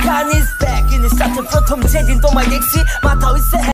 Karan is back in the starting প্রথম যেদিন তোমায় দেখছি মাথা হইছে